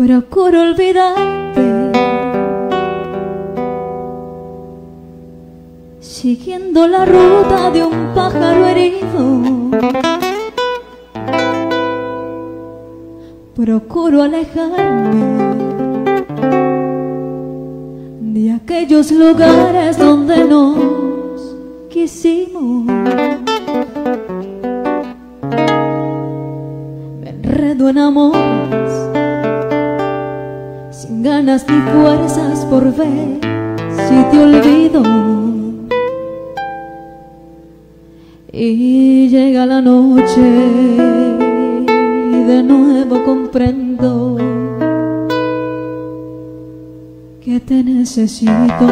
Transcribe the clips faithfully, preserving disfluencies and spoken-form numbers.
procuro olvidarte, siguiendo la ruta de un pájaro herido. Procuro alejarme de aquellos lugares donde nos quisimos. Me enredo en amores sin ganas ni fuerzas por ver si te olvido. Y llega la noche y de nuevo comprendo que te necesito.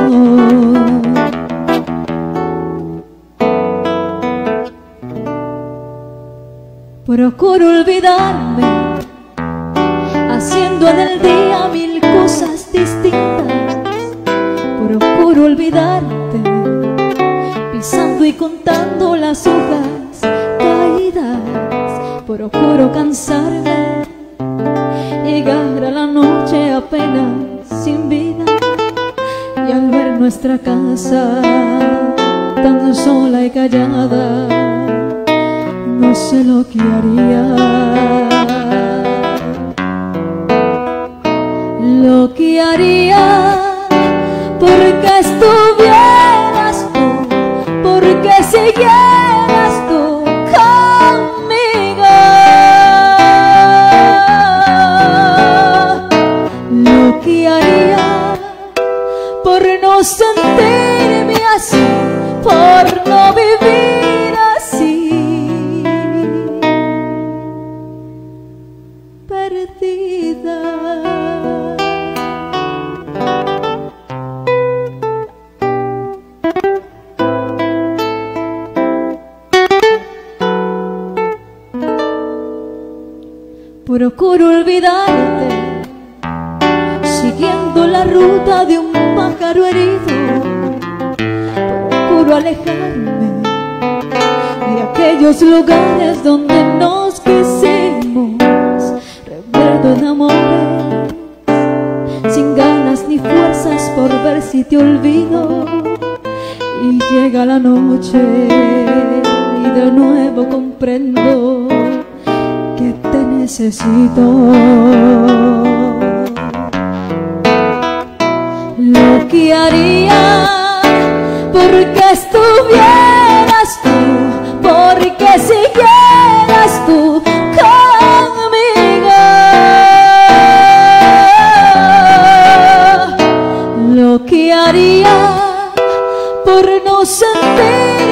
Procuro olvidarme, haciendo en el día mil cosas distintas. Procuro olvidarte, pisando y contando las hojas caídas. Procuro cansarme, llegar a la noche apenas sin vida, y al ver nuestra casa tan sola y callada, no sé lo que haría, lo que haría porque estuvieras tú, porque siguieras tú conmigo, lo que haría por no sentirme así, por no vivir así, perdida. Procuro olvidarte, siguiendo la ruta de un pájaro herido. Procuro alejarme de aquellos lugares donde nos quisimos. Recuerdo en amores sin ganas ni fuerzas por ver si te olvido. Y llega la noche y de nuevo comprendo que te necesito. Lo que haría porque estuvieras tú, porque siguieras tú conmigo, lo que haría por no sentir